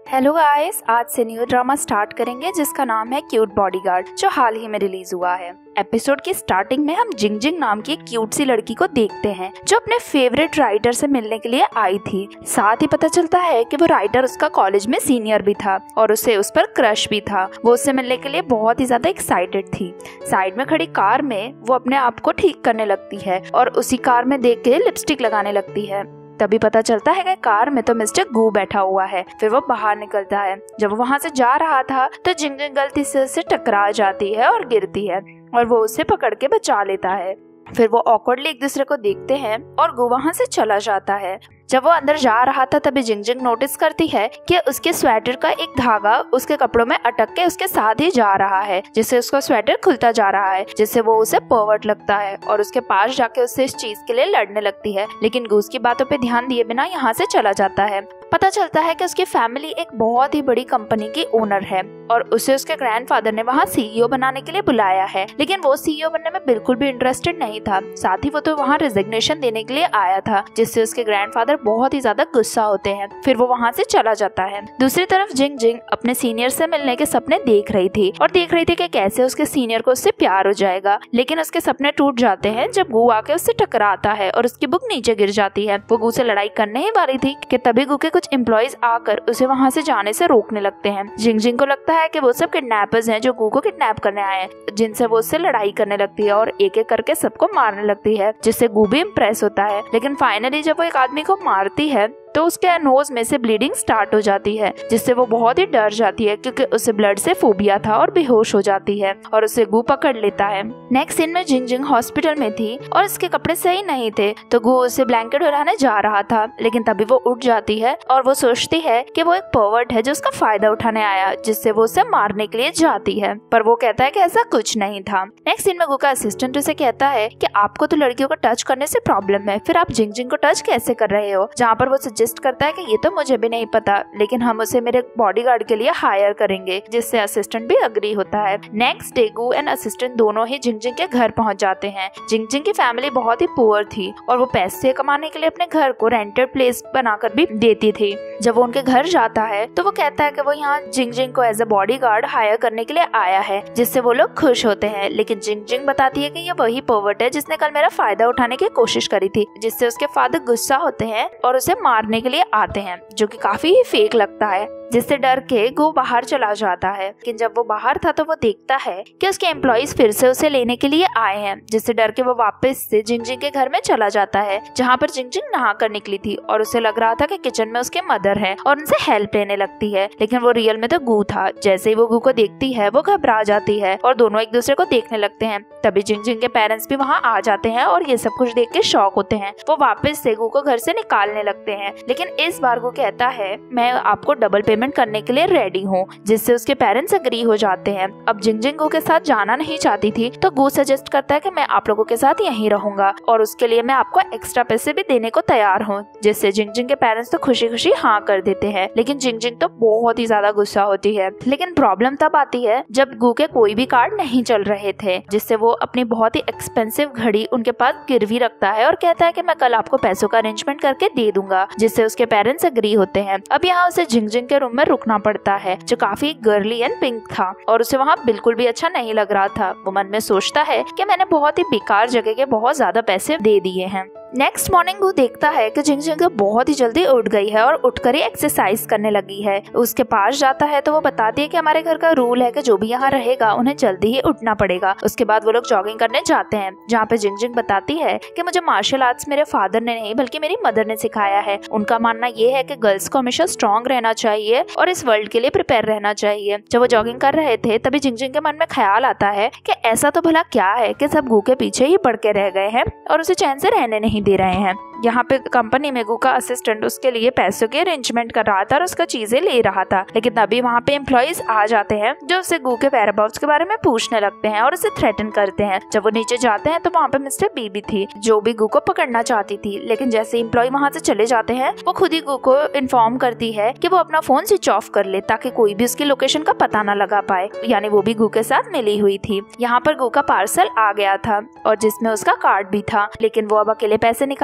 Hello guys, आज से new drama start करेंगे जिसका नाम है क्यूट बॉडीगार्ड, जो हाल ही में रिलीज हुआ है। एपिसोड की स्टार्टिंग में हम जिंग जिंग नाम की एक क्यूट सी लड़की को देखते हैं जो अपने फेवरेट राइटर से मिलने के लिए आई थी। साथ ही पता चलता है कि वो राइटर उसका कॉलेज में सीनियर भी था और उसे उस पर क्रश भी था। वो उससे मिलने के लिए बहुत ही ज्यादा एक्साइटेड थी। साइड में खड़ी कार में वो अपने आप को ठीक करने लगती है और उसी कार में देख के लिपस्टिक लगाने लगती है। तभी पता चलता है कि कार में तो मिस्टर गू बैठा हुआ है। फिर वो बाहर निकलता है। जब वो वहाँ से जा रहा था तो जिंग जिंग गलती से उससे टकरा जाती है और गिरती है और वो उसे पकड़ के बचा लेता है। फिर वो ऑकवर्डली एक दूसरे को देखते हैं और गू वहाँ से चला जाता है। जब वो अंदर जा रहा था तभी जिंग जिंग नोटिस करती है कि उसके स्वेटर का एक धागा उसके कपड़ों में अटक के उसके साथ ही जा रहा है, जिससे उसका स्वेटर खुलता जा रहा है, जिससे वो उसे पर्वर्ट लगता है और उसके पास जाके उससे इस चीज के लिए लड़ने लगती है। लेकिन गू उसकी बातों पे ध्यान दिए बिना यहाँ से चला जाता है। पता चलता है कि उसकी फैमिली एक बहुत ही बड़ी कंपनी की ओनर है और उसे उसके ग्रैंडफादर ने वहाँ सीईओ बनाने के लिए बुलाया है। लेकिन वो सीईओ बनने में बिल्कुल भी इंटरेस्टेड नहीं था। साथ ही वो तो वहाँ रेजिग्नेशन देने के लिए आया था, जिससे उसके ग्रैंडफादर बहुत ही ज्यादा गुस्सा होते हैं। फिर वो वहाँ से चला जाता है। दूसरी तरफ जिंग जिंग अपने सीनियर से मिलने के सपने देख रही थी और देख रही थी कि कैसे उसके सीनियर को उससे प्यार हो जाएगा। लेकिन उसके सपने टूट जाते हैं जब गू आके उससे टकराता है और उसकी बुक नीचे गिर जाती है। वो गू से लड़ाई करने ही वाली थी कि तभी गू के कुछ एम्प्लॉइज आकर उसे वहाँ से जाने से रोकने लगते हैं। जिंग जिंग को लगता है कि वो सब किडनैपर्स हैं जो गू को किडनैप करने आए हैं, जिनसे वो उससे लड़ाई करने लगती है और एक एक करके सबको मारने लगती है, जिससे गू भी इम्प्रेस होता है। लेकिन फाइनली जब वो एक आदमी को मारती है तो उसके नोज में से ब्लीडिंग स्टार्ट हो जाती है, जिससे वो बहुत ही डर जाती है क्योंकि उसे ब्लड से फोबिया था और बेहोश हो जाती है और उसे गू पकड़ लेता है। नेक्स्ट सीन में जिंग जिंग हॉस्पिटल में थी और उसके कपड़े सही नहीं थे तो गू उसे ब्लैंकेट उड़ाने जा रहा था। लेकिन तभी वो उठ जाती है और वो सोचती है कि वो एक पर्वर्ट है जो उसका फायदा उठाने आया, जिससे वो उसे मारने के लिए जाती है। पर वो कहता है कि ऐसा कुछ नहीं था। नेक्स्ट सीन में गू का असिस्टेंट उसे कहता है कि आपको तो लड़कियों को टच करने से प्रॉब्लम है, फिर आप जिंग जिंग को टच कैसे कर रहे हो? जहाँ पर वो करता है कि ये तो मुझे भी नहीं पता, लेकिन हम उसे मेरे बॉडीगार्ड के लिए हायर करेंगे, जिससे असिस्टेंट भी अग्री होता है। नेक्स्ट डे गू एंड असिस्टेंट दोनों ही जिंग जिंग के घर पहुंच जाते हैं। जिंग जिंग की फैमिली बहुत ही पुअर थी और वो पैसे कमाने के लिए अपने घर को रेंटेड प्लेस बनाकर भी देती थी। जब वो उनके घर जाता है तो वो कहता है कि वो यहाँ जिंग जिंग को एज ए बॉडीगार्ड हायर करने के लिए आया है, जिससे वो लोग खुश होते हैं। लेकिन जिंग जिंग बताती है कि ये वही पर्वर्ट है जिसने कल मेरा फायदा उठाने की कोशिश करी थी, जिससे उसके फादर गुस्सा होते हैं और उसे मारने के लिए आते हैं, जो कि काफी ही फेक लगता है, जिससे डर के गू बाहर चला जाता है। लेकिन जब वो बाहर था तो वो देखता है कि उसके एम्प्लॉइज फिर से उसे लेने के लिए आए हैं, जिससे डर के वो वापस से जिंग जिंग के घर में चला जाता है, जहाँ पर जिंग जिंग नहा कर निकली थी और उसे लग रहा था कि किचन में उसके मदर है और उनसे हेल्प लेने लगती है। लेकिन वो रियल में तो गू था। जैसे ही वो गू को देखती है वो घबरा जाती है और दोनों एक दूसरे को देखने लगते हैं। तभी जिंग जिंग के पेरेंट्स भी वहाँ आ जाते हैं और ये सब कुछ देख के शॉक होते हैं। वो वापस से गू को घर से निकालने लगते हैं। लेकिन इस बार गू कहता है मैं आपको डबल पेमेंट करने के लिए रेडी हूँ, जिससे उसके पेरेंट्स अग्री हो जाते हैं। अब जिंग जिंग गू के साथ जाना नहीं चाहती थी तो गू सजेस्ट करता है कि मैं आप लोगों के साथ यहीं रहूंगा और उसके लिए मैं आपको एक्स्ट्रा पैसे भी देने को तैयार हूँ, जिससे जिंग जिंग के पेरेंट्स तो खुशी खुशी हाँ कर देते हैं। लेकिन जिंग जिंग तो बहुत ही ज्यादा गुस्सा होती है। लेकिन प्रॉब्लम तब आती है जब गू के कोई भी कार्ड नहीं चल रहे थे, जिससे वो अपनी बहुत ही एक्सपेंसिव घड़ी उनके पास गिरवी रखता है और कहता है कि मैं कल आपको पैसों का अरेंजमेंट करके दे दूंगा, जिससे उसके पेरेंट्स अग्री होते हैं। अब यहाँ उसे जिंग जिंग के रूम में रुकना पड़ता है, जो काफी गर्ली एंड पिंक था और उसे वहाँ बिल्कुल भी अच्छा नहीं लग रहा था। वो मन में सोचता है कि मैंने बहुत ही बेकार जगह के बहुत ज्यादा पैसे दे दिए हैं। नेक्स्ट मॉर्निंग वो देखता है कि जिंग जिंग बहुत ही जल्दी उठ गई है और उठकर ही एक्सरसाइज करने लगी है। उसके पास जाता है तो वो बताती है कि हमारे घर का रूल है कि जो भी यहाँ रहेगा उन्हें जल्दी ही उठना पड़ेगा। उसके बाद वो लोग जॉगिंग करने जाते हैं, जहाँ पे जिंग जिंग बताती है कि मुझे मार्शल आर्ट्स मेरे फादर ने नहीं बल्कि मेरी मदर ने सिखाया है। उनका मानना ये है कि गर्ल्स को हमेशा स्ट्रॉन्ग रहना चाहिए और इस वर्ल्ड के लिए प्रिपेयर रहना चाहिए। जब वो जॉगिंग कर रहे थे तभी जिंग जिंग के मन में ख्याल आता है कि ऐसा तो भला क्या है कि सब गू के पीछे ही पड़ के रह गए हैं और उसे चैन से रहने नहीं दे रहे हैं। यहाँ पे कंपनी में गू का असिस्टेंट उसके लिए पैसों की अरेंजमेंट कर रहा था और उसका चीजें ले रहा था। लेकिन तभी वहाँ पे एम्प्लॉइज आ जाते हैं जो उससे गू के वेयरअबाउट्स के बारे में पूछने लगते हैं और उसे थ्रेटन करते हैं। जब वो नीचे जाते हैं तो वहाँ पे मिस्टर बीबी थी जो भी गू को पकड़ना चाहती थी। लेकिन जैसे एम्प्लॉय वहाँ से चले जाते हैं वो खुद ही गू को इन्फॉर्म करती है कि वो अपना फोन स्विच ऑफ कर ले ताकि कोई भी उसकी लोकेशन का पता न लगा पाए, यानी वो भी गू के साथ मिली हुई थी। यहाँ पर गू का पार्सल आ गया था और जिसमें उसका कार्ड भी था। लेकिन वो अब अकेले पैसे निकालने नहीं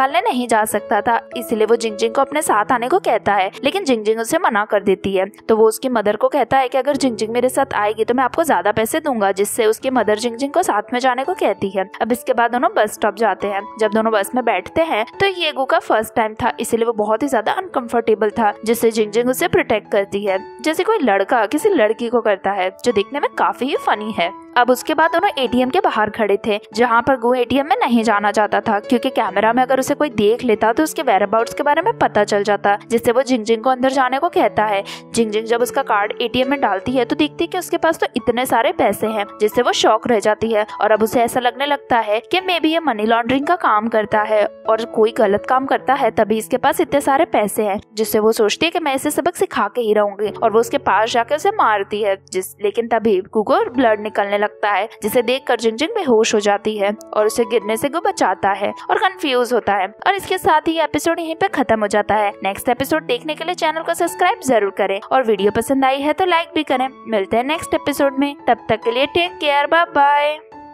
नहीं जा सकता था, इसलिए वो जिंगजिंग को अपने साथ आने को कहता है, लेकिन जिंगजिंग उसे मना कर देती है। तो वो उसकी मदर को कहता है कि अगर जिंगजिंग मेरे साथ आएगी तो मैं आपको ज्यादा पैसे दूंगा, जिससे उसकी मदर जिंगजिंग को साथ में जाने को कहती है। अब इसके बाद दोनों बस स्टॉप जाते हैं। जब दोनों बस में बैठते हैं तो येगू का फर्स्ट टाइम था, इसलिए वो बहुत ही ज्यादा अनकंफर्टेबल था, जिससे जिंगजिंग उसे प्रोटेक्ट करती है, जैसे कोई लड़का किसी लड़की को करता है, जो दिखने में काफी ही फनी है। अब उसके बाद दोनों एटीएम के बाहर खड़े थे, जहाँ पर गु एटीएम में नहीं जाना चाहता था, क्योंकि कैमरा में अगर उसे कोई देख लेता तो उसके वेयरअबाउट्स के बारे में पता चल जाता, जिससे वो जिंगजिंग को अंदर जाने को कहता है। जिंगजिंग जब उसका कार्ड एटीएम में डालती है तो दिखती है कि उसके पास तो इतने सारे पैसे हैं, जिससे वो शॉक रह जाती है और अब उसे ऐसा लगने लगता है कि मे बी ये मनी लॉन्ड्रिंग का काम करता है और कोई गलत काम करता है, तभी इसके पास इतने सारे पैसे हैं, जिससे वो सोचती है कि मैं इसे सबक सिखा के ही रहूंगी, और वो उसके पास जाके उसे मारती है। लेकिन तभी गु को ब्लड निकलने लगता है, जिसे देखकर जिंगजिंग बेहोश हो जाती है और उसे गिरने से गु बचाता है और कंफ्यूज होता है। और इसके साथ ही एपिसोड यहीं पे खत्म हो जाता है। नेक्स्ट एपिसोड देखने के लिए चैनल को सब्सक्राइब जरूर करें और वीडियो पसंद आई है तो लाइक भी करें। मिलते हैं नेक्स्ट एपिसोड में, तब तक के लिए टेक केयर, बाय बाय।